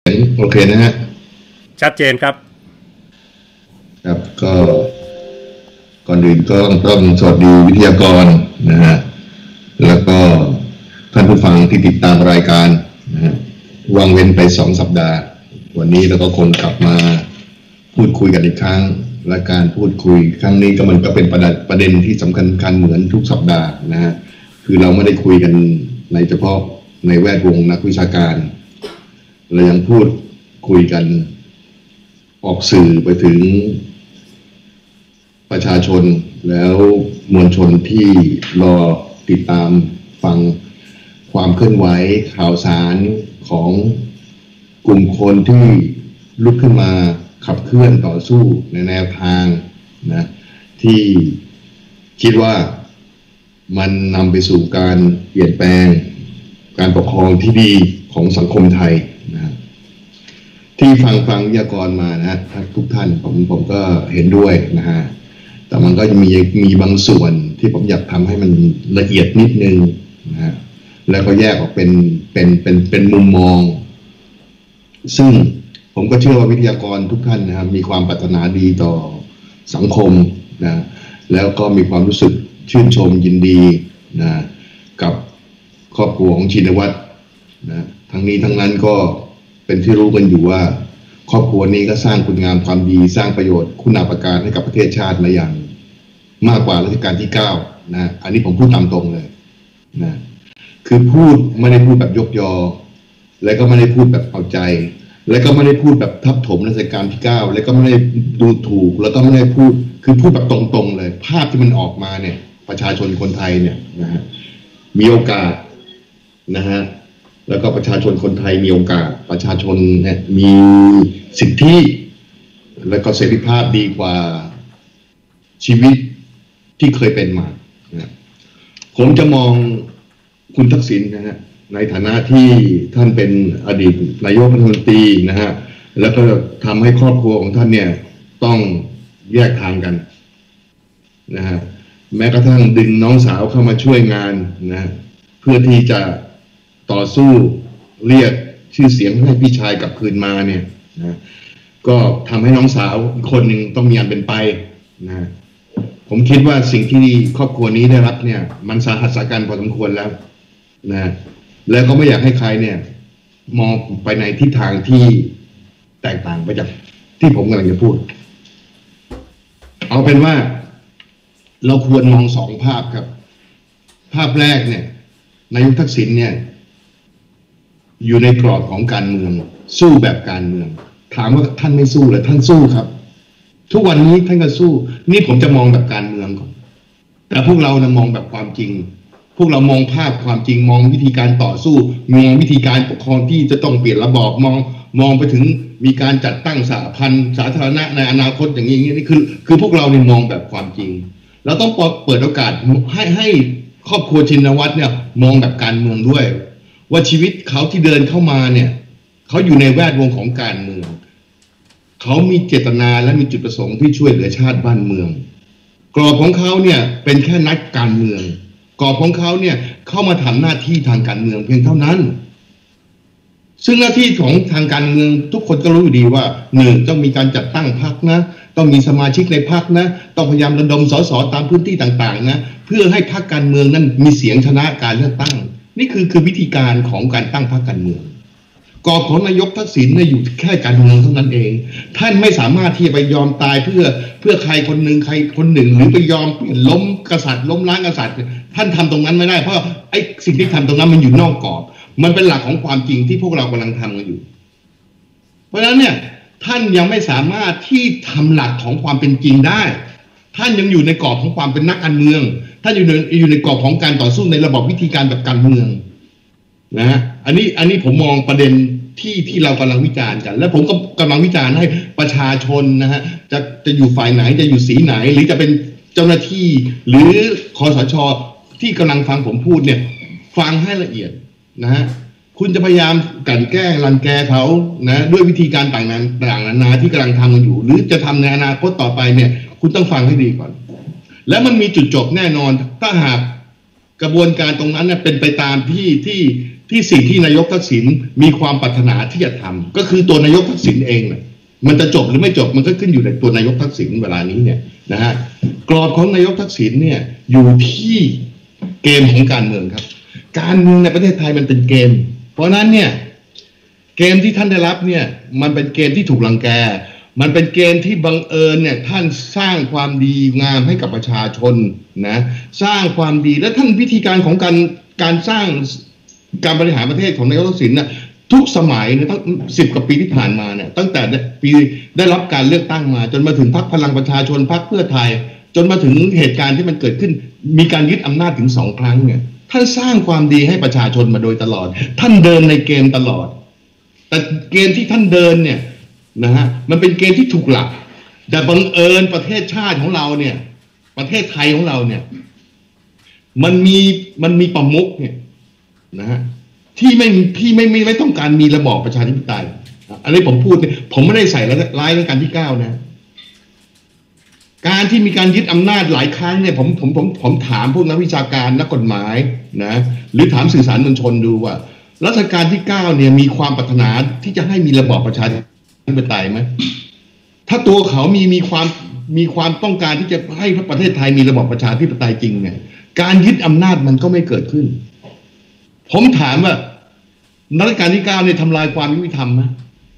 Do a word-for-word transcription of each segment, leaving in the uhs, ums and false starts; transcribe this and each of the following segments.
โอเคนะฮะชัดเจนครับครับก็ก่อนอื่นก็ต้องสวัสดีวิทยากรนะฮะแล้วก็ท่านผู้ฟังที่ติดตามรายการนะฮะวางเว้นไปสองสัปดาห์วันนี้เราก็คงกลับมาพูดคุยกันอีกครั้งและการพูดคุยครั้งนี้ก็มันก็เป็นประเด็นประเด็นที่สำคัญกันเหมือนทุกสัปดาห์นะฮะคือเราไม่ได้คุยกันในเฉพาะในแวดวงนักวิชาการเรายังพูดคุยกันออกสื่อไปถึงประชาชนแล้วมวลชนที่รอติดตามฟังความเคลื่อนไหวข่าวสารของกลุ่มคนที่ลุกขึ้นมาขับเคลื่อนต่อสู้ในแนวทางนะที่คิดว่ามันนำไปสู่การเปลี่ยนแปลงการปกครองที่ดีของสังคมไทยนะที่ฟังฟังวิทยากรมานะทุกท่านผมผมก็เห็นด้วยนะฮะแต่มันก็มีมีบางส่วนที่ผมอยากทำให้มันละเอียดนิดนึงนะฮะแล้วก็แยกออกเป็นเป็นเป็นเป็นมุมมองซึ่งผมก็เชื่อว่าวิทยากรทุกท่านนะครับมีความปรารถนาดีต่อสังคมนะแล้วก็มีความรู้สึกชื่นชมยินดีนะกับครอบครัวของชินวัตรนะทั้งนี้ทั้งนั้นก็เป็นที่รู้กันอยู่ว่าครอบครัวนี้ก็สร้างคุณงามความดีสร้างประโยชน์คุณาภการให้กับประเทศชาติมาอย่างมากกว่ารัชกาลที่เก้านะอันนี้ผมพูดตามตรงเลยนะคือพูดไม่ได้พูดแบบยกยอและก็ไม่ได้พูดแบบเอาใจและก็ไม่ได้พูดแบบทับถมรัชกาลที่เก้าและก็ไม่ได้ดูถูกแล้วก็ไม่ได้พูดคือพูดแบบตรงๆเลยภาพที่มันออกมาเนี่ยประชาชนคนไทยเนี่ยนะฮะมีโอกาสนะฮะแล้วก็ประชาชนคนไทยมีโอกาสประชาชนเนี่ยมีสิทธิและก็เสรีภาพดีกว่าชีวิตที่เคยเป็นมานะผมจะมองคุณทักษิณนะฮะในฐานะที่ท่านเป็นอดีตนายกรัฐมนตรีนะฮะแล้วก็ทำให้ครอบครัวของท่านเนี่ยต้องแยกทางกันนะฮะแม้กระทั่งดึงน้องสาวเข้ามาช่วยงานนะเพื่อที่จะต่อสู้เรียกชื่อเสียงให้พี่ชายกลับคืนมาเนี่ยนะก็ทำให้น้องสาวอีกคนหนึ่งต้องมีอันเป็นไปนะผมคิดว่าสิ่งที่ครอบครัวนี้ได้รับเนี่ยมันสาหัสสาการพอสมควรแล้วนะแล้วก็ไม่อยากให้ใครเนี่ยมองไปในทิศทางที่แตกต่างไปจากที่ผมกำลังจะพูดเอาเป็นว่าเราควรมองสองภาพครับภาพแรกเนี่ยนายกทักษิณเนี่ยอยู่ในกรอบของการเมืองสู้แบบการเมืองถามว่าท่านไม่สู้เลยท่านสู้ครับทุกวันนี้ท่านก็สู้นี่ผมจะมองแบบการเมืองก่อนแต่พวกเรานะมองแบบความจริงพวกเรามองภาพความจริงมองวิธีการต่อสู้มองวิธีการปกครองที่จะต้องเปลี่ยนระบอบมองมองไปถึงมีการจัดตั้งสหพันธ์สาธารณะในอนาคตอย่างนี้อย่างนี้นี่คือคือพวกเราเนี่ยมองแบบความจริงเราต้องเปิดโอกาสให้ให้ครอบครัวชินวัตรเนี่ยมองแบบการเมืองด้วยว่าชีวิตเขาที่เดินเข้ามาเนี่ยเขาอยู่ในแวดวงของการเมืองเขามีเจตนาและมีจุดประสงค์ที่ช่วยเหลือชาติบ้านเมืองกรอบของเขาเนี่ยเป็นแค่นักการเมืองกรอบของเขาเนี่ยเข้ามาทำหน้าที่ทางการเมืองเพียงเท่านั้นซึ่งหน้าที่ของทางการเมืองทุกคนก็รู้อยู่ดีว่าหนึ่งต้องมีการจัดตั้งพรรคนะต้องมีสมาชิกในพรรคนะต้องพยายามระดมสสตามพื้นที่ต่างๆนะเพื่อให้พรรคการเมืองนั้นมีเสียงชนะการเลือกตั้งนี่คือคือวิธีการของการตั้งพรรคการเมืองกรอบของนายกทักษิณเนี่ยอยู่แค่การเมืองเท่านั้นเองท่านไม่สามารถที่จะไปยอมตายเพื่อเพื่อใครคนหนึ่งใครคนหนึ่งหรือไปยอมล้มกษัตริย์ล้มล้างกษัตริย์ท่านทำตรงนั้นไม่ได้เพราะไอ้สิ่งที่ทำตรงนั้นมันอยู่นอกกรอบมันเป็นหลักของความจริงที่พวกเรากำลังทำกันอยู่เพราะฉะนั้นเนี่ยท่านยังไม่สามารถที่ทำหลักของความเป็นจริงได้ท่านยังอยู่ในกรอบของความเป็นนักการเมืองท่านอยู่ในอยู่ในกรอบของการต่อสู้ในระบบวิธีการแบบการเมืองนะฮะอันนี้อันนี้ผมมองประเด็นที่ที่เรากำลังวิจารณ์กันและผมก็กำลังวิจารณ์ให้ประชาชนนะฮะจะจะอยู่ฝ่ายไหนจะอยู่สีไหนหรือจะเป็นเจ้าหน้าที่หรือคสช.ที่กำลังฟังผมพูดเนี่ยฟังให้ละเอียดนะฮะคุณจะพยายามกลั่นแกล้งรังแกเขานะด้วยวิธีการต่างๆต่างๆนานาที่กำลังทำกันอยู่หรือจะทำในอนาคตต่อไปเนี่ยคุณต้องฟังให้ดีก่อนและมันมีจุดจบแน่นอนถ้าหากกระบวนการตรงนั้นเนี่ยเป็นไปตามที่ที่ที่สิ่งที่นายกทักษิณมีความปรารถนาที่จะทำก็คือตัวนายกทักษิณเองเลยมันจะจบหรือไม่จบมันก็ขึ้นอยู่ในตัวนายกทักษิณเวลานี้เนี่ยนะฮะกรอบของนายกทักษิณเนี่ยอยู่ที่เกมของการเมืองครับการเมืองในประเทศไทยมันเป็นเกมเพราะนั้นเนี่ยเกมที่ท่านได้รับเนี่ยมันเป็นเกมที่ถูกรังแกมันเป็นเกมที่บังเอิญเนี่ยท่านสร้างความดีงามให้กับประชาชนนะสร้างความดีและท่านวิธีการของการการสร้างการบริหารประเทศของนายกทักษิณนะทุกสมัยเนี่ยตั้งสิบกว่าปีที่ผ่านมาเนี่ยตั้งแต่ปีได้รับการเลือกตั้งมาจนมาถึงพรรคพลังประชาชนพรรคเพื่อไทยจนมาถึงเหตุการณ์ที่มันเกิดขึ้นมีการยึดอำนาจถึงสองครั้งเนี่ยท่านสร้างความดีให้ประชาชนมาโดยตลอดท่านเดินในเกมตลอดแต่เกมที่ท่านเดินเนี่ยนะฮะมันเป็นเกมที่ถูกหลักแต่บังเอิญประเทศชาติของเราเนี่ยประเทศไทยของเราเนี่ยมันมีมันมีประมุขเนี่ยนะฮะที่ไม่ที่ไม่ไม่ไม่ต้องการมีระบอบประชาธิปไตยอันนี้ผมพูดเนี่ยผมไม่ได้ใส่ร้ายในการที่เก้านะการที่มีการยึดอำนาจหลายครั้งเนี่ยผมผมผมผมถามพวกนักวิชาการนักกฎหมายนะหรือถามสื่อสารมวลชนดูว่ารัชกาลที่เก้าเนี่ยมีความปรารถนาที่จะให้มีระบอบประชาธิปไตยไหมถ้าตัวเขามีมีความมีความต้องการที่จะให้ประเทศไทยมีระบอบประชาธิปไตยจริงเนี่ยการยึดอำนาจมันก็ไม่เกิดขึ้นผมถามว่ารัชกาลที่เก้าเนี่ยทำลายความยุติธรรมไหม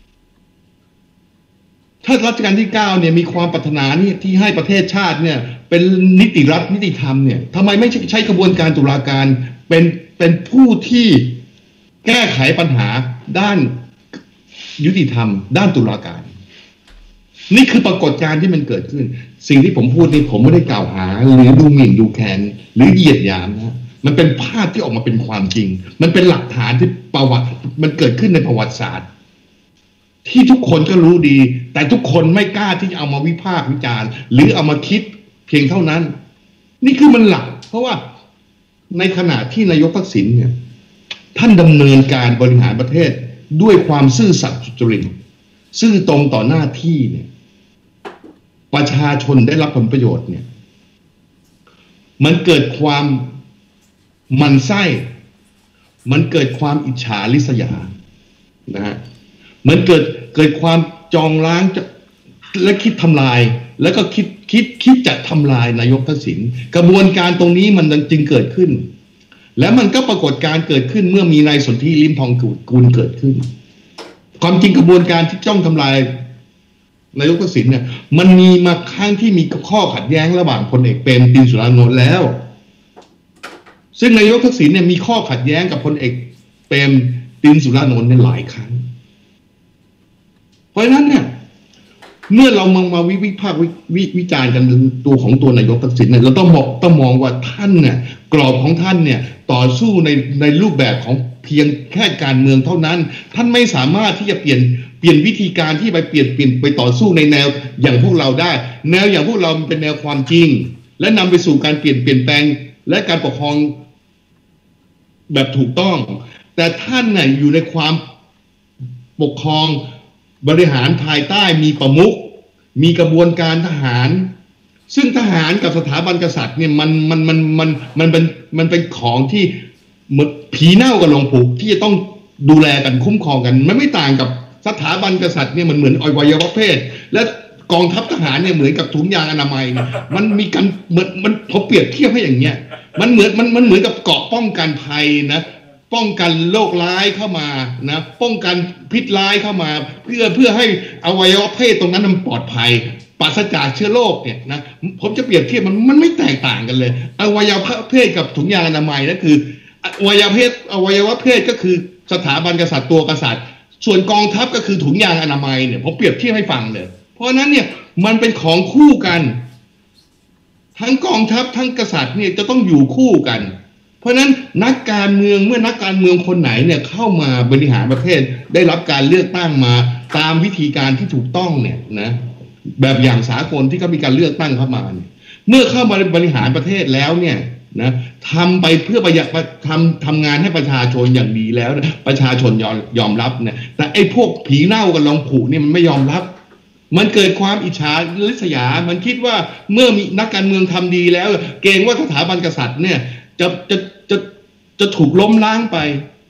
ถ้ารัชกาลที่เก้าเนี่ยมีความปรารถนานี่ที่ให้ประเทศชาติเนี่ยเป็นนิติรัฐนิติธรรมเนี่ยทำไมไม่ใช้กระบวนการตุลาการเป็นเป็นผู้ที่แก้ไขปัญหาด้านยุติธรรมด้านตุลาการนี่คือปรากฏการณ์ที่มันเกิดขึ้นสิ่งที่ผมพูดนี่ผมไม่ได้กล่าวหาหรือดูหมิ่นดูแคลนหรือเหยียดหยามนะมันเป็นภาพที่ออกมาเป็นความจริงมันเป็นหลักฐานที่ประวัติมันเกิดขึ้นในประวัติศาสตร์ที่ทุกคนก็รู้ดีแต่ทุกคนไม่กล้าที่จะเอามาวิพากษ์วิจารณ์หรือเอามาคิดเพียงเท่านั้นนี่คือมันหลักเพราะว่าในขณะที่นายกทักษิณเนี่ยท่านดำเนินการบริหารประเทศด้วยความซื่อสัตย์สุจริตซื่อตรงต่อหน้าที่เนี่ยประชาชนได้รับผลประโยชน์เนี่ยมันเกิดความหมั่นไส้มันเกิดความอิจฉาริษยานะฮะมันเกิดเกิดความจองล้างและคิดทำลายแล้วก็คิดคิดคิดจะทำลายนายกทักษิณกระบวนการตรงนี้มันจึงเกิดขึ้นและมันก็ปรากฏการเกิดขึ้นเมื่อมีนายสนธิลิ้มทองกุลเกิดขึ้นความจริงกระบวนการที่จ้องทำลายนายกทักษิณเนี่ยมันมีมาครั้งที่มีข้อขัดแย้งระหว่างพลเอกเปรมติณสุรานนท์แล้วซึ่งนายกทักษิณเนี่ยมีข้อขัดแย้งกับพลเอกเปรมติณสุรานนท์ในหลายครั้งเพราะฉะนั้นเนี่ยเมื่อเรามองมาวิวิพากษ์วิวิจารณ์กันตัวของตัวนายกทักษิณเนี่ยเราต้องมองต้องมองว่าท่านเนี่ยกรอบของท่านเนี่ยต่อสู้ในในรูปแบบของเพียงแค่การเมืองเท่านั้นท่านไม่สามารถที่จะเปลี่ยนเปลี่ยนวิธีการที่ไปเปลี่ยนเปลี่ยนไปต่อสู้ในแนวอย่างพวกเราได้แนวอย่างพวกเราเป็นแนวความจริงและนำไปสู่การเปลี่ยนเปลี่ยนแปลงและการปกครองแบบถูกต้องแต่ท่านเนี่ยอยู่ในความปกครองบริหารภายใต้มีประมุขมีกระบวนการทหารซึ่งทหารกับสถาบันกษัตริย์เนี่ยมันมันมันมันมันเป็นมันเป็นของที่เหมือนผีเน่ากับหลวงปู่ที่จะต้องดูแลกันคุ้มครองกันมันไม่ต่างกับสถาบันกษัตริย์เนี่ยมันเหมือนอวัยวะเพศและกองทัพทหารเนี่ยเหมือนกับถุงยางอนามัยมันมีกันเหมือนมันผมเปรียบเทียบให้อย่างเงี้ยมันเหมือนมันมันเหมือนกับเกราะป้องกันภัยนะป้องกันโรคร้ายเข้ามานะป้องกันพิษร้ายเข้ามาเพื่อเพื่อให้อวัยวะเพศตรงนั้นมันปลอดภัยปราศจากเชื้อโรคเนี่ยนะผมจะเปรียบเทียบมันมันไม่แตกต่างกันเลยอวัยวะเพศกับถุงยางอนามัยนั่นคืออวัยวะเพศอวัยวะเพศก็คือสถาบันกษัตริย์ตัวกษัตริย์ส่วนกองทัพก็คือถุงยางอนามัยเนี่ยผมเปรียบเทียบให้ฟังเลยเพราะฉะนั้นเนี่ยมันเป็นของคู่กันทั้งกองทัพทั้งกษัตริย์เนี่ยจะต้องอยู่คู่กันเพราะฉะนั้นนักการเมืองเมื่อนักการเมืองคนไหนเนี่ยเข้ามาบริหารประเทศได้รับการเลือกตั้งมาตามวิธีการที่ถูกต้องเนี่ยนะแบบอย่างสากลที่เขามีการเลือกตั้งเข้ามาเนี่ยเมื่อเข้ามาบริหารประเทศแล้วเนี่ยนะทำไปเพื่อประหยัดทำทำงานให้ประชาชนอย่างดีแล้วนะประชาชนยอมยอมรับเนี่ยแต่ไอ้พวกผีเน่ากับลองผูกเนี่ยมันไม่ยอมรับมันเกิดความอิจฉาริษยามันคิดว่าเมื่อมีนักการเมืองทำดีแล้วเกรงว่าสถาบันกษัตริย์เนี่ยจะจะจะจะถูกล้มล้างไป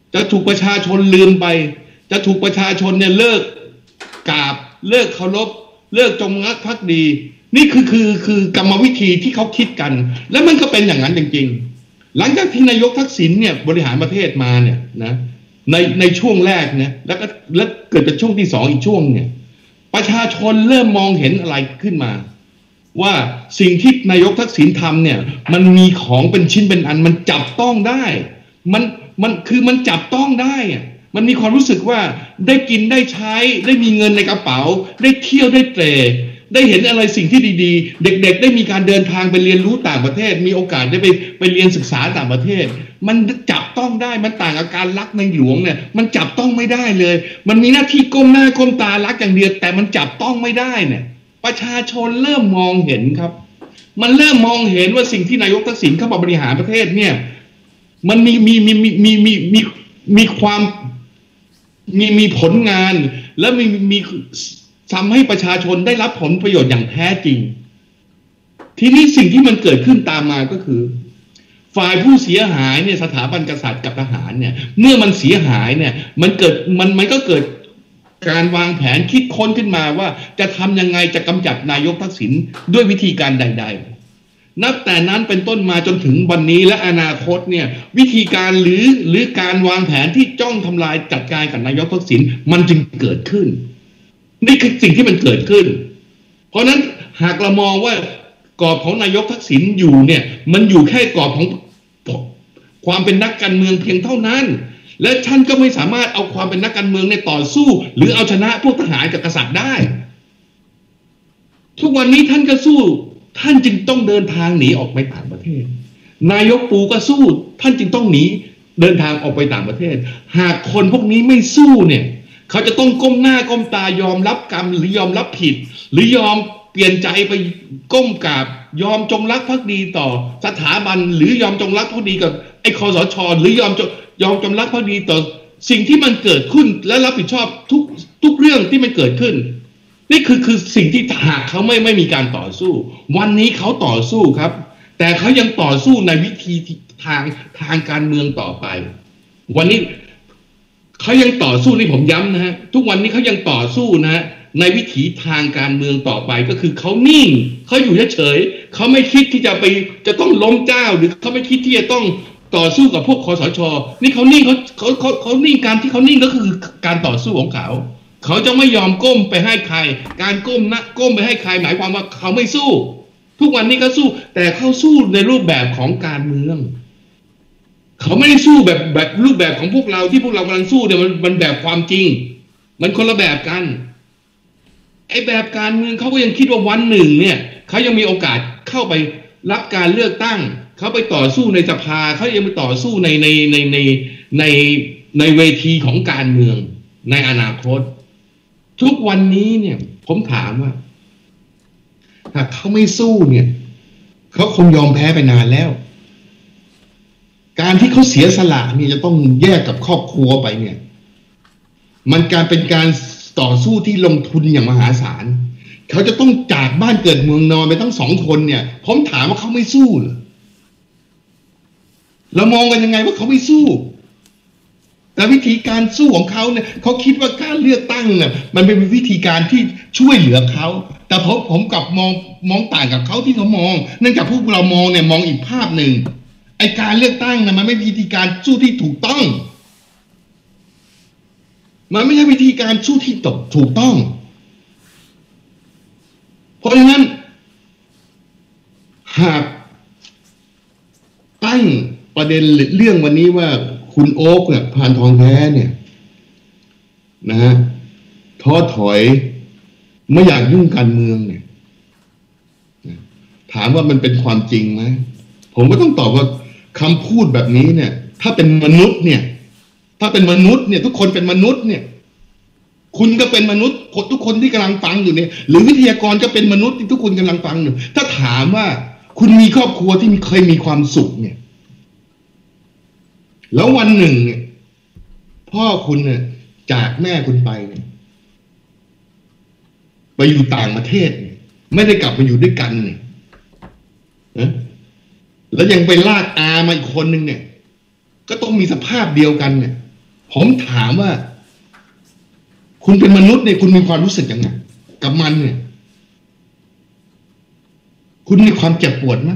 จะถูกประชาชนลืมไปจะถูกประชาชนเนี่ยเลิกกราบเลิกเคารพเลิกจงรักภักดีนี่คือคือคือกรรมวิธีที่เขาคิดกันและมันก็เป็นอย่างนั้นจริงๆหลังจากที่นายกทักษิณเนี่ยบริหารประเทศมาเนี่ยนะในในช่วงแรกเนี่ยแล้วก็แล้วเกิดเป็นช่วงที่สองอีกช่วงเนี่ยประชาชนเริ่มมองเห็นอะไรขึ้นมาว่าสิ่งที่นายกทักษิณทำเนี่ยมันมีของเป็นชิ้นเป็นอันมันจับต้องได้มันมันคือมันจับต้องได้อะมันมีความรู้สึกว่าได้กินได้ใช้ได้มีเงินในกระเป๋าได้เที่ยวได้เตะได้เห็นอะไรสิ่งที่ดีๆเด็กๆได้มีการเดินทางไปเรียนรู้ต่างประเทศมีโอกาสได้ไปไปเรียนศึกษาต่างประเทศมันจับต้องได้มันต่างกับการรักในหลวงเนี่ยมันจับต้องไม่ได้เลยมันมีหน้าที่ก้มหน้าก้มตารักอย่างเดียวแต่มันจับต้องไม่ได้เนี่ยประชาชนเริ่มมองเห็นครับมันเริ่มมองเห็นว่าสิ่งที่นายกทักษิณเข้ามาบริหารประเทศเนี่ยมันมีมีมีมีมีมีมีมีความมีมีผลงานและมีมีทำให้ประชาชนได้รับผลประโยชน์อย่างแท้จริงทีนี้สิ่งที่มันเกิดขึ้นตามมาก็คือฝ่ายผู้เสียหายเนี่ยสถาบันกษัตริย์กับทหารเนี่ยเมื่อมันเสียหายเนี่ยมันเกิดมันมันก็เกิดการวางแผนคิดค้นขึ้นมาว่าจะทำยังไงจะกำจัดนายกทักษิณด้วยวิธีการใดๆนับแต่นั้นเป็นต้นมาจนถึงวันนี้และอนาคตเนี่ยวิธีการหรือหรือการวางแผนที่จ้องทำลายจัดการกับนายกทักษิณมันจึงเกิดขึ้นนี่คือสิ่งที่มันเกิดขึ้นเพราะนั้นหากเรามองว่ากรอบของนายกทักษิณอยู่เนี่ยมันอยู่แค่กรอบของความเป็นนักการเมืองเพียงเท่านั้นและท่านก็ไม่สามารถเอาความเป็นนักการเมืองในต่อสู้หรือเอาชนะพวกทหารกับกษัตริย์ได้ทุกวันนี้ท่านก็สู้ท่านจึงต้องเดินทางหนีออกไปต่างประเทศนายกปูก็สู้ท่านจึงต้องหนีเดินทางออกไปต่างประเทศหากคนพวกนี้ไม่สู้เนี่ยเขาจะต้องก้มหน้าก้มตายอมรับกรรมหรือยอมรับผิดหรือยอมเปลี่ยนใจไปก้มกราบยอมจงรักภักดีต่อสถาบันหรือยอมจงรักภักดีกับไอ้คสช.หรือยอมยอมจงรักภักดีต่อสิ่งที่มันเกิดขึ้นและรับผิดชอบทุกทุกเรื่องที่มันเกิดขึ้นนี่คือคือสิ่งที่หากเขาไม่ไม่มีการต่อสู้วันนี้เขาต่อสู้ครับแต่เขายังต่อสู้ในวิธีทางทางการเมืองต่อไปวันนี้เขายังต่อสู้นี่ผมย้ำนะฮะทุกวันนี้เขายังต่อสู้นะฮะในวิถีทางการเมืองต่อไปก็คือเขานิ่งเขาอยู่เฉยๆเขาไม่คิดที่จะไปจะต้องล้มเจ้าหรือเขาไม่คิดที่จะต้องต่อสู้กับพวกคสช.นี่เขานิ่งเขาเขาเขาเขานิ่งการที่เขานิ่งก็คือการต่อสู้ของเขาเขาจะไม่ยอมก้มไปให้ใครการก้มนะก้มไปให้ใครหมายความว่าเขาไม่สู้ทุกวันนี้เขาสู้แต่เขาสู้ในรูปแบบของการเมืองเขาไม่ได้สู้แบบแบบรูปแบบของพวกเราที่พวกเรากำลังสู้เนี่ยมันมันแบบความจริงมันคนละแบบกันไอ้แบบการเมืองเขาก็ยังคิดว่าวันหนึ่งเนี่ยเขายังมีโอกาสเข้าไปรับการเลือกตั้งเขาไปต่อสู้ในสภาเขายังไปต่อสู้ในในในในในในเวทีของการเมืองในอนาคตทุกวันนี้เนี่ยผมถามว่าถ้าเขาไม่สู้เนี่ยเขาคงยอมแพ้ไปนานแล้วการที่เขาเสียสละนี่จะต้องแยกกับครอบครัวไปเนี่ยมันการเป็นการต่อสู้ที่ลงทุนอย่างมหาศาลเขาจะต้องจากบ้านเกิดเมืองนอนไปทั้งสองคนเนี่ยผมถามว่าเขาไม่สู้เหรอเรามองกันยังไงว่าเขาไม่สู้แต่วิธีการสู้ของเขาเนี่ยเขาคิดว่าการเลือกตั้งเนี่ยมันเป็นวิธีการที่ช่วยเหลือเขาแต่ผมผมกลับมองมองต่างกับเขาที่เขามองเนื่องจากพวกเรามองเนี่ยมองอีกภาพหนึ่งไอการเลือกตั้งนะมันไม่วิธีการสู้ที่ถูกต้องมันไม่ใช่วิธีการสู้ที่ถูกต้องเพราะฉะนั้นหากตั้งประเด็นเรื่องวันนี้ว่าคุณโอ๊คเนี่ยพานทองแท้เนี่ยนะฮะท้อถอยไม่อยากยุ่งการเมืองเนี่ยถามว่ามันเป็นความจริงไหมผมก็ต้องตอบว่าคำพูดแบบนี้เนี่ยถ้าเป็นมนุษย์เนี่ยถ้าเป็นมนุษย์เนี่ยทุกคนเป็นมนุษย์เนี่ยคุณก็เป็นมนุษย์ทุกคนที่กำลังฟังอยู่เนี่ยหรือวิทยากรก็เป็นมนุษย์ที่ทุกคนกำลังฟังอยู่ถ้าถามว่าคุณมีครอบครัวที่เคยมีความสุขเนี่ยแล้ววันหนึ่งเนี่ยพ่อคุณเนี่ยจากแม่คุณไปเนี่ยไปอยู่ต่างประเทศเนี่ยไม่ได้กลับมาอยู่ด้วยกันเนี่ยนะแล้วยังไปลากอามาอีกคนหนึ่งเนี่ยก็ต้องมีสภาพเดียวกันเนี่ยผมถามว่าคุณเป็นมนุษย์เนี่ยคุณมีความรู้สึกยังไงกับมันเนี่ยคุณมีความเจ็บปวดไหม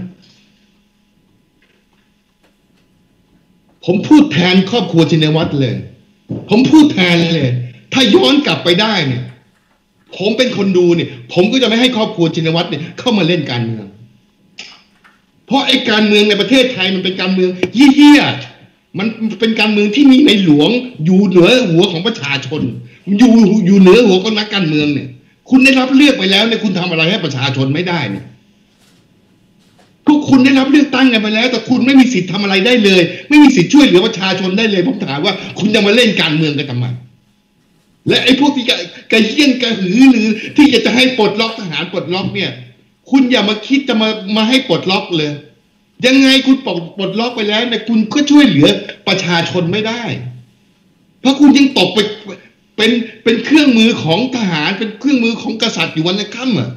ผมพูดแทนครอบครัวชินวัตรเลยผมพูดแทนเลยถ้าย้อนกลับไปได้เนี่ยผมเป็นคนดูเนี่ยผมก็จะไม่ให้ครอบครัวชินวัตรเนี่ยเข้ามาเล่นการเมืองเพราะไอ้การเมืองในประเทศไทยมันเป็นการเมืองเหี้ยๆมันเป็นการเมืองที่มีในหลวงอยู่เหนือหัวของประชาชนอยู่อยู่เหนือหัวของนักการเมืองเนี่ยคุณได้รับเลือกไปแล้วเนี่ยคุณทำอะไรให้ประชาชนไม่ได้เนี่ยพวกคุณได้รับเลือกตั้งกันไปแล้วแต่คุณไม่มีสิทธิ์ทำอะไรได้เลยไม่มีสิทธิ์ช่วยเหลือประชาชนได้เลยผมถามว่าคุณจะมาเล่นการเมืองกันทำไมและไอ้พวกที่กระเยี่ยนกระหือหรือที่จะจะให้ปลดล็อกทหารปลดล็อกเนี่ยคุณอย่ามาคิดจะมามาให้ปลดล็อกเลยยังไงคุณปลดปลดล็อกไปแล้วเนี่ยคุณก็ช่วยเหลือประชาชนไม่ได้เพราะคุณยังตกไปเป็นเป็นเครื่องมือของทหารเป็นเครื่องมือของกษัตริย์อยู่วันในค่ำอ่ะ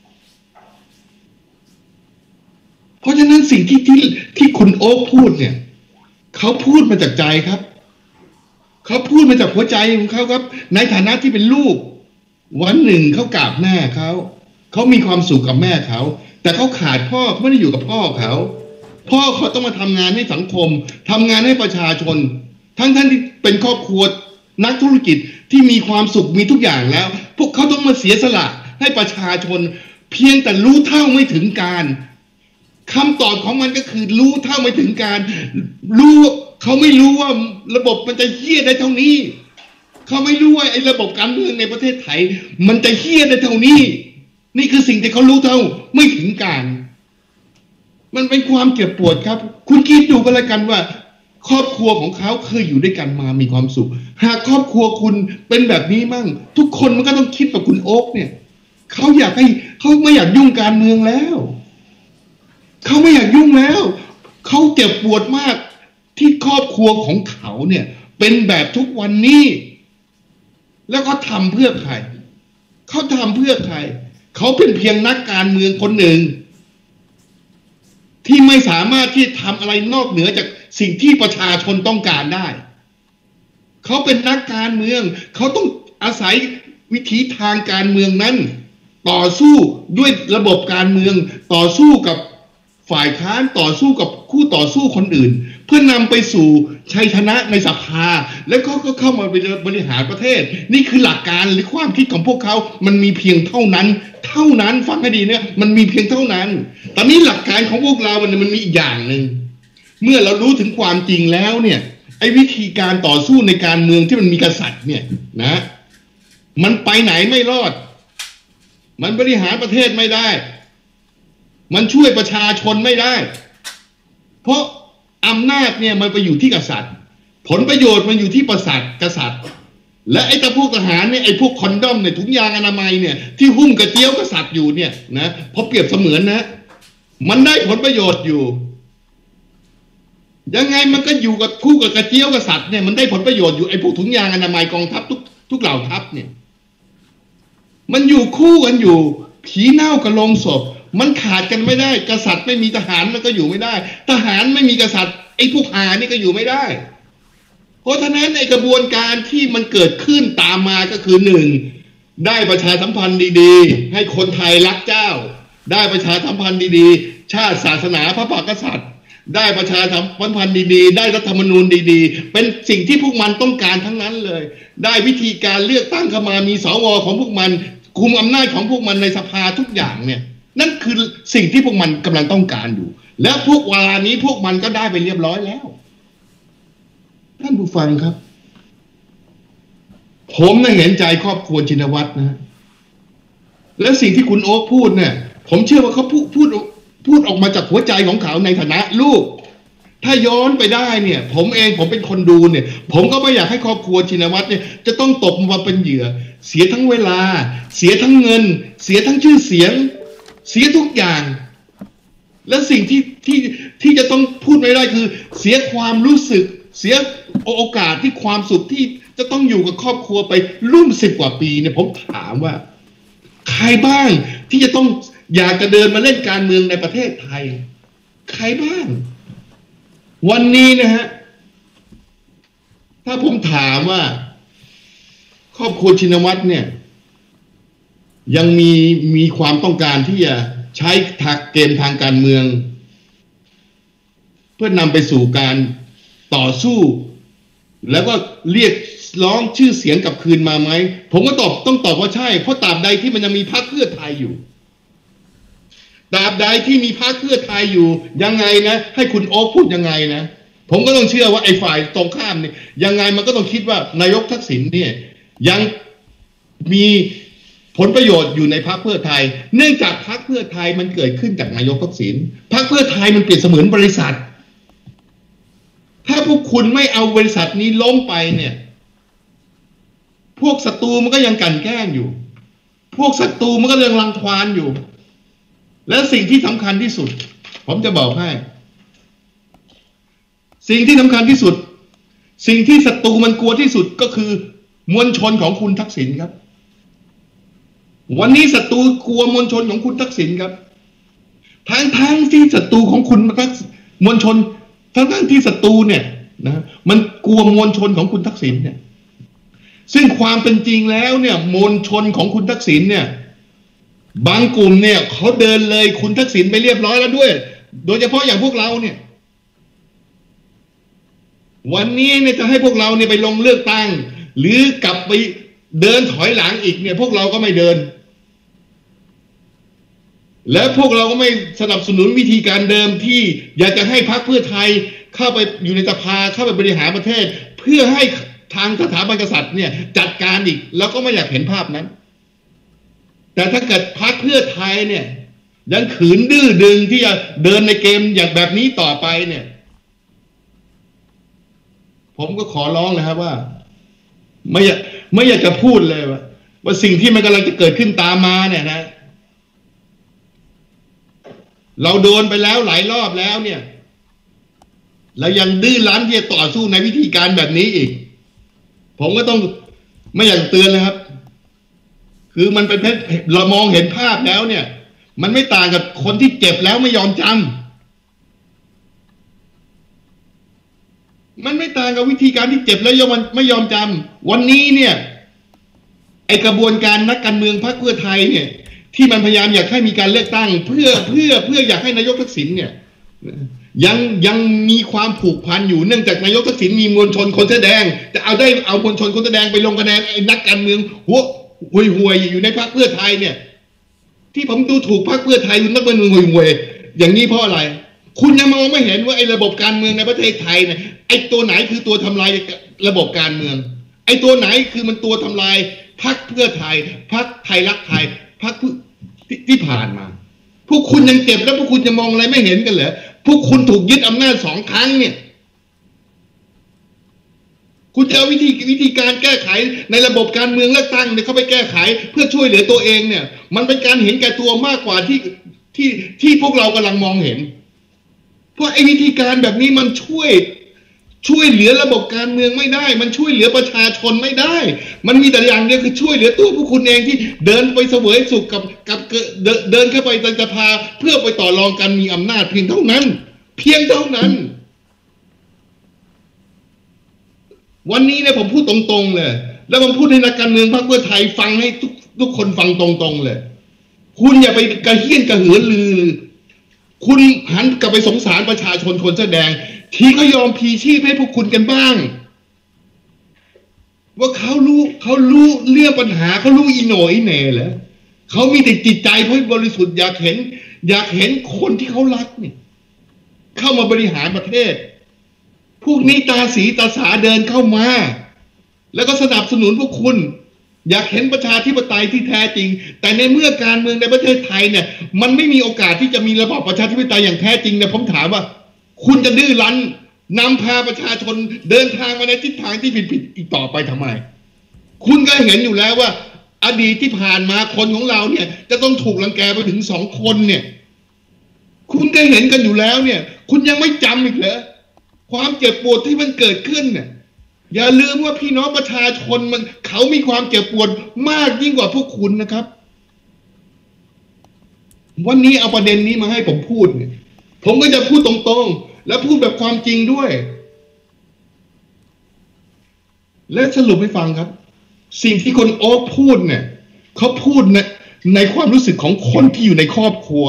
เพราะฉะนั้นสิ่งที่ที่ที่คุณโอ๊คพูดเนี่ยเขาพูดมาจากใจครับเขาพูดมาจากหัวใจของเขาครับในฐานะที่เป็นลูกวันหนึ่งเขากราบแม่เขาเขามีความสุขกับแม่เขาแต่เขาขาดพ่อเขาไม่ได้อยู่กับพ่อเขาพ่อเขาต้องมาทำงานให้สังคมทำงานให้ประชาชนทั้งท่านที่เป็นครอบครัวนักธุรกิจที่มีความสุขมีทุกอย่างแล้วพวกเขาต้องมาเสียสละให้ประชาชนเพียงแต่รู้เท่าไม่ถึงการคำตอบของมันก็คือรู้เท่าไม่ถึงการรู้เขาไม่รู้ว่าระบบมันจะเหี้ยได้เท่านี้เขาไม่รู้ว่าไอ้ระบบการเมืองในประเทศไทยมันจะเหี้ยได้เท่านี้นี่คือสิ่งที่เขารู้เท่าไม่ถึงการมันเป็นความเจ็บปวดครับคุณคิดดูกันแล้วกันว่าครอบครัวของเขาเคยอยู่ด้วยกันมามีความสุขหากครอบครัวคุณเป็นแบบนี้มั่งทุกคนมันก็ต้องคิดแบบคุณโอ๊คเนี่ยเขาอยากให้เขาไม่อยากยุ่งการเมืองแล้วเขาไม่อยากยุ่งแล้วเขาเจ็บปวดมากที่ครอบครัวของเขาเนี่ยเป็นแบบทุกวันนี้แล้วก็ทำเพื่อใครเขาทำเพื่อใครเขาเป็นเพียงนักการเมืองคนหนึ่งที่ไม่สามารถที่ทำอะไรนอกเหนือจากสิ่งที่ประชาชนต้องการได้เขาเป็นนักการเมืองเขาต้องอาศัยวิธีทางการเมืองนั้นต่อสู้ด้วยระบบการเมืองต่อสู้กับฝ่ายค้านต่อสู้กับคู่ต่อสู้คนอื่นเพื่อนำไปสู่ชัยชนะในสภาแล้วเขาก็เข้ามาบริหารประเทศนี่คือหลักการหรือความคิดของพวกเขามันมีเพียงเท่านั้นเท่านั้นฟังให้ดีเนี่ยมันมีเพียงเท่านั้นตอนนี้หลักการของพวกเรามันมันมีอีกอย่างหนึ่งเมื่อเรารู้ถึงความจริงแล้วเนี่ยไอ้วิธีการต่อสู้ในการเมืองที่มันมีกษัตริย์เนี่ยนะมันไปไหนไม่รอดมันบริหารประเทศไม่ได้มันช่วยประชาชนไม่ได้เพราะอำนาจเนี่ยมันไปอยู่ที่กษัตริย์ผลประโยชน์มันอยู่ที่ประสาทกษัตริย์และไอ้ตะพวกทหารเนี่ยไอ้พวกคอนดอมเนี่ยถุงยางอนามัยเนี่ยที่หุ้มกระเจี๊ยวกษัตริย์อยู่เนี่ยนะพอเปรียบเสมือนนะมันได้ผลประโยชน์อยู่ยังไงมันก็อยู่กับคู่กับกระเจี๊ยวกษัตริย์เนี่ยมันได้ผลประโยชน์อยู่ไอ้พวกถุงยางอนามัยกองทัพทุกทุกเหล่าทัพเนี่ยมันอยู่คู่กันอยู่ผีเน่ากับโลงศพมันขาดกันไม่ได้กษัตริย์ไม่มีทหารมันก็อยู่ไม่ได้ทหารไม่มีกษัตริย์ไอ้พวกหานี่ก็อยู่ไม่ได้เพราะฉะนั้นในกระบวนการที่มันเกิดขึ้นตามมาก็คือหนึ่งได้ประชาสัมพันธ์ดีๆให้คนไทยรักเจ้าได้ประชาสัมพันธ์ดีๆชาติศาสนาพระมหากษัตริย์ได้ประชาสัมพันธ์ดีๆได้รัฐธรรมนูญดีๆเป็นสิ่งที่พวกมันต้องการทั้งนั้นเลยได้วิธีการเลือกตั้งเข้ามามีสวของพวกมันคุมอำนาจของพวกมันในสภาทุกอย่างเนี่ยนั่นคือสิ่งที่พวกมันกำลังต้องการอยู่และพวกเวลานี้พวกมันก็ได้ไปเรียบร้อยแล้วท่านผู้ฟังครับผมน่ะเห็นใจครอบครัวชินวัตรนะและสิ่งที่คุณโอ๊คพูดเนี่ยผมเชื่อว่าเขาพูดพูดพูดออกมาจากหัวใจของเขาในฐานะลูกถ้าย้อนไปได้เนี่ยผมเองผมเป็นคนดูเนี่ยผมก็ไม่อยากให้ครอบครัวชินวัตรเนี่ยจะต้องตกมาเป็นเหยื่อเสียทั้งเวลาเสียทั้งเงินเสียทั้งชื่อเสียงเสียทุกอย่างและสิ่งที่ที่ที่จะต้องพูดไม่ได้คือเสียความรู้สึกเสียโอกาสที่ความสุขที่จะต้องอยู่กับครอบครัวไปร่วมสิบกว่าปีเนี่ยผมถามว่าใครบ้างที่จะต้องอยากจะเดินมาเล่นการเมืองในประเทศไทยใครบ้างวันนี้นะฮะถ้าผมถามว่าครอบครัวชินวัตรเนี่ยยังมีมีความต้องการที่จะใช้เกมทางการเมืองเพื่อนำไปสู่การต่อสู้แล้วก็เรียกร้องชื่อเสียงกลับคืนมาไหมผมก็ตอบต้องตอบว่าใช่เพราะตราบใดที่มันยังมีพรรคเพื่อไทยอยู่ตราบใดที่มีพรรคเพื่อไทยอยู่ยังไงนะให้คุณโอ๊คพูดยังไงนะผมก็ต้องเชื่อว่าไอ้ฝ่ายตรงข้ามเนี่ยยังไงมันก็ต้องคิดว่านายกทักษิณเนี่ยยังมีผลประโยชน์อยู่ในพรรคเพื่อไทยเนื่องจากพรรคเพื่อไทยมันเกิดขึ้นจากนายกทักษิณพรรคเพื่อไทยมันเปรียบเสมือนบริษัทถ้าพวกคุณไม่เอาบริษัทนี้ล้มไปเนี่ยพวกศัตรูมันก็ยังกันแกล้งอยู่พวกศัตรูมันก็ยังรังควานอยู่และสิ่งที่สำคัญที่สุดผมจะบอกให้สิ่งที่สำคัญที่สุดสิ่งที่ศัตรูมันกลัวที่สุดก็คือมวลชนของคุณทักษิณครับวันนี้ศัตรูกลัวมวลชนของคุณทักษิณครับทั้งทั้งที่ศัตรูของคุณทักมวลชนทั้งทั้งที่ศัตรูเนี่ยนะมันกลัวมวลชนของคุณทักษิณเนี่ยซึ่งความเป็นจริงแล้วเนี่ยมวลชนของคุณทักษิณเนี่ยบางกลุ่มเนี่ยเขาเดินเลยคุณทักษิณไปเรียบร้อยแล้วด้วยโดยเฉพาะอย่างพวกเราเนี่ยวันนี้เนี่ยจะให้พวกเราเนี่ยไปลงเลือกตั้งหรือกลับไปเดินถอยหลังอีกเนี่ยพวกเราก็ไม่เดินและพวกเราก็ไม่สนับสนุนวิธีการเดิมที่อยากจะให้พรรคเพื่อไทยเข้าไปอยู่ในสภาเข้าไปบริหารประเทศเพื่อให้ทางสถาบันกษัตริย์เนี่ยจัดการอีกแล้วก็ไม่อยากเห็นภาพนั้นแต่ถ้าเกิดพรรคเพื่อไทยเนี่ยยังขืนดื้อดึงที่จะเดินในเกมอย่างแบบนี้ต่อไปเนี่ยผมก็ขอร้องนะครับว่าไม่อยากไม่อยากจะพูดเลยว่าว่าสิ่งที่มันกำลังจะเกิดขึ้นตามมาเนี่ยนะเราโดนไปแล้วหลายรอบแล้วเนี่ยเรายังดื้อรั้นที่จะต่อสู้ในวิธีการแบบนี้อีกผมก็ต้องไม่อยากเตือนเลยครับคือมันเป็นเรามองเห็นภาพแล้วเนี่ยมันไม่ต่างกับคนที่เจ็บแล้วไม่ยอมจำมันไม่ต่างกับวิธีการที่เจ็บแล้วยอมไม่ยอมจำวันนี้เนี่ยไอกระบวนการนักการเมืองพรรคเพื่อไทยเนี่ยที่มันพยายามอยากให้มีการเลือกตั้งเพื่อเพื่อเพื่ออยากให้นายกทักษิณเนี่ยยังยังมีความผูกพันอยู่เนื่องจากนายกทักษิณมีมวลชนคนแสดงจะเอาได้เอามวลชนคนแสดงไปลงคะแนนไอ้นักการเมืองหัวห่วยห่วยอยู่ในพรรคเพื่อไทยเนี่ยที่ผมดูถูกพรรคเพื่อไทยนักการเมืองห่วยห่วยอย่างนี้เพราะอะไรคุณยังมองไม่เห็นว่าไอ้ระบบการเมืองในประเทศไทยเนี่ยไอ้ตัวไหนคือตัวทำลายระบบการเมืองไอ้ตัวไหนคือมันตัวทำลายพรรคเพื่อไทยพรรคไทยรักไทยพรรคที่ผ่านมาพวกคุณยังเก็บแล้วพวกคุณจะมองอะไรไม่เห็นกันเหรอพวกคุณถูกยึดอำนาจสองครั้งเนี่ยคุณจะเอาวิธีวิธีการแก้ไขในระบบการเมืองเลือกตั้งเนี่ยเข้าไปแก้ไขเพื่อช่วยเหลือตัวเองเนี่ยมันเป็นการเห็นแก่ตัวมากกว่าที่ที่ที่พวกเรากำลังมองเห็นเพราะไอ้วิธีการแบบนี้มันช่วยช่วยเหลือระบบการเมืองไม่ได้มันช่วยเหลือประชาชนไม่ได้มันมีแต่อย่างเดียวคือช่วยเหลือตัวพวกคุณเองที่เดินไปเสวยสุขกับกับเดินเข้าไปในสภาเพื่อไปต่อรองกันมีอำนาจเพียงเท่านั้นเพียงเท่านั้นวันนี้เนี่ยผมพูดตรงๆเลยแล้วผมพูดให้นักการเมืองพรรคเพื่อไทยฟังให้ทุกทุกคนฟังตรงๆเลยคุณอย่าไปกระเฮี้ยนกระหือรือคุณหันกลับไปสงสารประชาชนคนแสดงที่เขายอมพีชีพให้พวกคุณกันบ้างว่าเขารู้เขารู้เรื่องปัญหาเขารู้อีโหน่อีเหน่เหรอเขามีแต่จิตใจเขาบริสุทธิ์อยากเห็นอยากเห็นคนที่เขารักเนี่ยเข้ามาบริหารประเทศพวกนี้ตาสีตาสาเดินเข้ามาแล้วก็สนับสนุนพวกคุณอยากเห็นประชาธิปไตยที่แท้จริงแต่ในเมื่อการเมืองในประเทศไทยเนี่ยมันไม่มีโอกาสที่จะมีระบอบประชาธิปไตยอย่างแท้จริงเนี่ยผมถามว่าคุณจะดื้อรั้นนำพาประชาชนเดินทางมาในทิศทางที่ผิดๆอีกต่อไปทำไมคุณก็เห็นอยู่แล้วว่าอดีตที่ผ่านมาคนของเราเนี่ยจะต้องถูกรังแกไปถึงสองคนเนี่ยคุณก็เห็นกันอยู่แล้วเนี่ยคุณยังไม่จำอีกเหรอความเจ็บปวดที่มันเกิดขึ้นเนี่ยอย่าลืมว่าพี่น้องประชาชนมันเขามีความเจ็บปวดมากยิ่งกว่าพวกคุณนะครับวันนี้เอาประเด็นนี้มาให้ผมพูดเนี่ยผมก็จะพูดตรงๆและพูดแบบความจริงด้วยและสรุปให้ฟังครับสิ่งที่คนโอ๊คพูดเนี่ยเขาพูดในในความรู้สึกของคนที่อยู่ในครอบครัว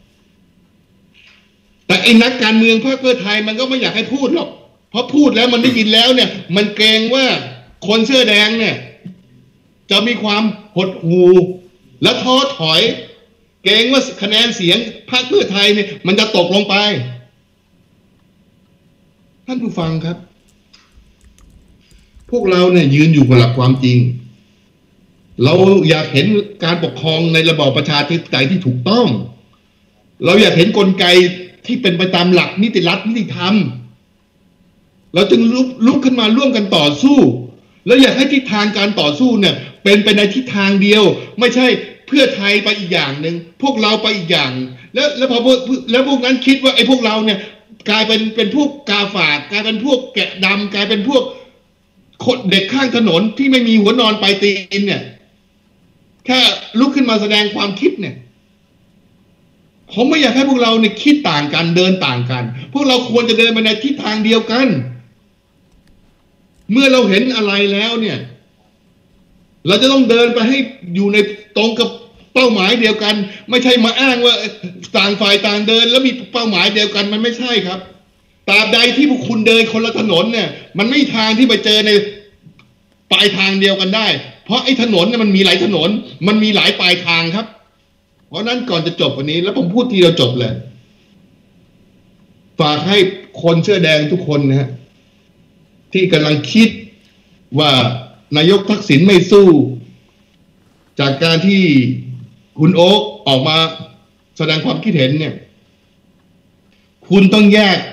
แต่ไอ้นักการเมืองพรรคเพื่อไทยมันก็ไม่อยากให้พูดหรอกเพราะพูดแล้วมันได้ยินแล้วเนี่ยมันเกรงว่าคนเสื้อแดงเนี่ยจะมีความหดหู่และท้อถอยเกรงว่าคะแนนเสียงพรรคเพื่อไทยเนี่ยมันจะตกลงไปท่านผู้ฟังครับพวกเราเนี่ยยืนอยู่บนหลักความจริงเราอยากเห็นการปกครองในระบอบประชาธิปไตยที่ถูกต้องเราอยากเห็นกลไกที่เป็นไปตามหลักนิติรัฐนิติธรรมเราจึงลุกลุกขึ้นมาร่วมกันต่อสู้แล้วอยากให้ทิศทางการต่อสู้เนี่ยเป็นไปในทิศทางเดียวไม่ใช่เพื่อไทยไปอีกอย่างหนึ่งพวกเราไปอีกอย่างแล้วแล้วพอแล้วพวกนั้นคิดว่าไอ้พวกเราเนี่ยกลายเป็นเป็นพวกกาฝากกลายเป็นพวกแกะดำกลายเป็นพวกคนเด็กข้างถนนที่ไม่มีหัวนอนปลายตีนเนี่ยแค่ลุกขึ้นมาแสดงความคิดเนี่ยผมไม่อยากให้พวกเราเนี่ยคิดต่างกันเดินต่างกันพวกเราควรจะเดินไปในทิศทางเดียวกันเมื่อเราเห็นอะไรแล้วเนี่ยเราจะต้องเดินไปให้อยู่ในตรงกับเป้าหมายเดียวกันไม่ใช่มาอ้างว่าต่างฝ่ายต่างเดินแล้วมีเป้าหมายเดียวกันมันไม่ใช่ครับตราบใดที่พวกคุณเดินคนละถนนเนี่ยมันไม่มีทางที่ไปเจอในปลายทางเดียวกันได้เพราะไอ้ถนนเนี่ยมันมีหลายถนนมันมีหลายปลายทางครับเพราะนั้นก่อนจะจบวันนี้แล้วผมพูดทีเดียวจบเลยฝากให้คนเสื้อแดงทุกคนนะฮะที่กำลังคิดว่านายกทักษิณไม่สู้จากการที่คุณโอ๊คออกมาแสดงความคิดเห็นเนี่ยคุณต้องแยก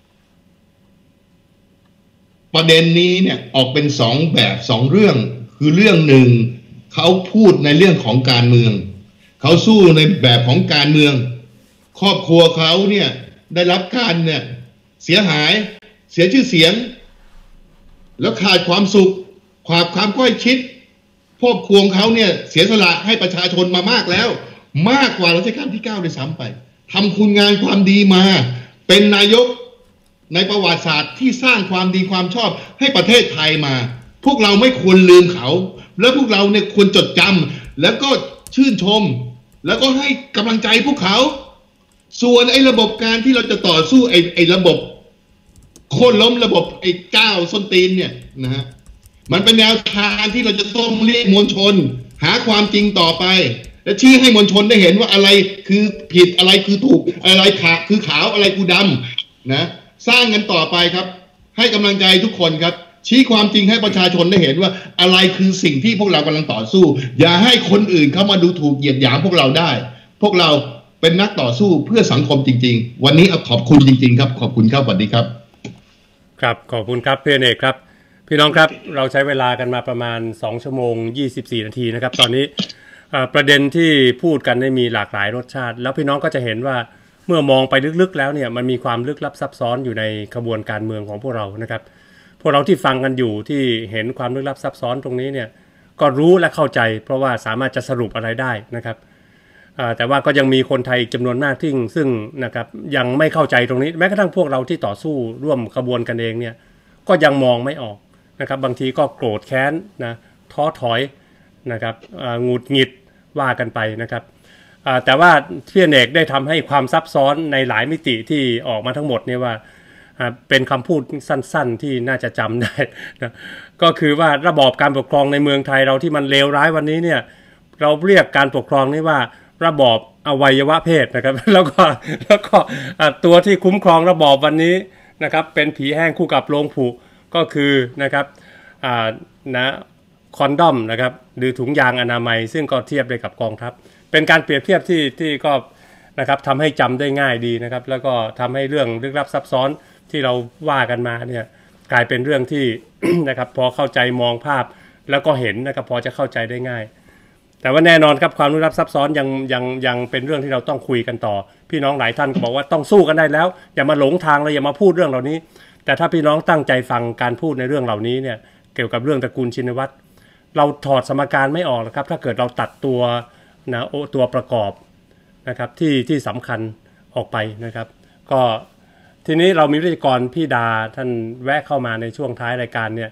ประเด็นนี้เนี่ยออกเป็นสองแบบสองเรื่องคือเรื่องหนึ่งเขาพูดในเรื่องของการเมืองเขาสู้ในแบบของการเมืองครอบครัวเขาเนี่ยได้รับการเนี่ยเสียหายเสียชื่อเสียงแล้วขาดความสุขขาดความใกล้ชิดครอบครัวเขาเนี่ยเสียสละให้ประชาชนมามากแล้วมากกว่ารัชกาลที่เก้าด้วยซ้ำไปทำคุณงานความดีมาเป็นนายกในประวัติศาสตร์ที่สร้างความดีความชอบให้ประเทศไทยมาพวกเราไม่ควรลืมเขาแล้วพวกเราเนี่ยควรจดจำแล้วก็ชื่นชมแล้วก็ให้กำลังใจพวกเขาส่วนไอ้ระบบการที่เราจะต่อสู้ไอ้ไอ้ระบบโค่นล้มระบบไอ้เจ้าส้นตีนเนี่ยนะฮะมันเป็นแนวทางที่เราจะต้องเรียกมวลชนหาความจริงต่อไปและชี้ให้มวลชนได้เห็นว่าอะไรคือผิดอะไรคือถูกอะไรขาคือขาวอะไรคือดำนะสร้างกันต่อไปครับให้กำลังใจทุกคนครับชี้ความจริงให้ประชาชนได้เห็นว่าอะไรคือสิ่งที่พวกเรากำลังต่อสู้อย่าให้คนอื่นเข้ามาดูถูกเหยียดหยามพวกเราได้พวกเราเป็นนักต่อสู้เพื่อสังคมจริงๆวันนี้ขอบคุณจริงๆครับขอบคุณครับสวัสดีครับครับขอบคุณครับพี่เอกครับพี่น้องครับเราใช้เวลากันมาประมาณสองชั่วโมงยี่สิบสี่นาทีนะครับตอนนี้ประเด็นที่พูดกันได้มีหลากหลายรสชาติแล้วพี่น้องก็จะเห็นว่าเมื่อมองไปลึกๆแล้วเนี่ยมันมีความลึกลับซับซ้อนอยู่ในขบวนการเมืองของพวกเรานะครับพวกเราที่ฟังกันอยู่ที่เห็นความลึกลับซับซ้อนตรงนี้เนี่ยก็รู้และเข้าใจเพราะว่าสามารถจะสรุปอะไรได้นะครับแต่ว่าก็ยังมีคนไทยจำนวนมากที่ซึ่งนะครับยังไม่เข้าใจตรงนี้แม้กระทั่งพวกเราที่ต่อสู้ร่วมขบวนกันเองเนี่ยก็ยังมองไม่ออกนะครับบางทีก็โกรธแค้นนะท้อถอยนะครับหงุดหงิดว่ากันไปนะครับแต่ว่าพี่เอกได้ทำให้ความซับซ้อนในหลายมิติที่ออกมาทั้งหมดเนี่ยว่าเป็นคำพูดสั้นๆที่น่าจะจำได้นะก็คือว่าระบอบการปกครองในเมืองไทยเราที่มันเลวร้ายวันนี้เนี่ยเราเรียกการปกครองนี้ว่าระบอบอวัยวะเพศนะครับแล้วก็แล้วก็ตัวที่คุ้มครองระบอบวันนี้นะครับเป็นผีแห้งคู่กับโลงผุก็คือนะครับนะคอนดอมนะครับหรือถุงยางอนามัยซึ่งก็เทียบได้กับกองทัพเป็นการเปรียบเทียบที่ที่ก็นะครับทำให้จำได้ง่ายดีนะครับแล้วก็ทำให้เรื่องลึกลับซับซ้อนที่เราว่ากันมาเนี่ยกลายเป็นเรื่องที่ นะครับพอเข้าใจมองภาพแล้วก็เห็นนะครับพอจะเข้าใจได้ง่ายแต่ว่าแน่นอนครับความลึกลับซับซ้อนยังยังยังเป็นเรื่องที่เราต้องคุยกันต่อพี่น้องหลายท่านก็บอกว่าต้องสู้กันได้แล้วอย่ามาหลงทางเลยอย่ามาพูดเรื่องเหล่านี้แต่ถ้าพี่น้องตั้งใจฟังการพูดในเรื่องเหล่านี้เนี่ยเกี่ยวกับเรื่องตระกูลชินวัตรเราถอดสมการไม่ออกนะครับถ้าเกิดเราตัดตัวนะตัวประกอบนะครับที่ที่สำคัญออกไปนะครับก็ทีนี้เรามีวิทยากรพี่ดาท่านแวะเข้ามาในช่วงท้ายรายการเนี่ย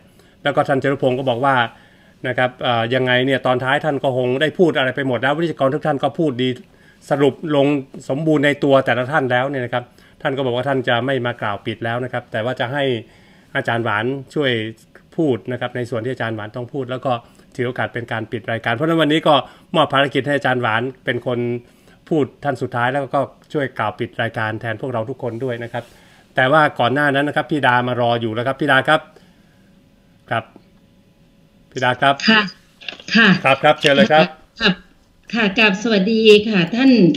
แล้วก็ท่านจตุพงศ์ก็บอกว่านะครับยังไงเนี่ยตอนท้ายท่านก็คงได้พูดอะไรไปหมดแล้ววิทยากรทุกท่านก็พูดดีสรุปลงสมบูรณ์ในตัวแต่ละท่านแล้วเนี่ยนะครับท่านก็บอกว่าท่านจะไม่มากล่าวปิดแล้วนะครับแต่ว่าจะให้อาจารย์หวานช่วยพูดนะครับในส่วนที่อาจารย์หวานต้องพูดแล้วก็ถือโอกาสเป็นการปิดรายการเพราะฉะนั้นวันนี้ก็มอบภารกิจให้อาจารย์หวานเป็นคนพูดท่านสุดท้ายแล้วก็ช่วยกล่าวปิดรายการแทนพวกเราทุกคนด้วยนะครับแต่ว่าก่อนหน้านั้นนะครับพี่ดามารออยู่แล้วครับพี่ดาครับครับพี่ดาครับค่ะค่ะครับครับเชิญเลยครับค่ะค่ะกราบสวัสดีค่ะท่าน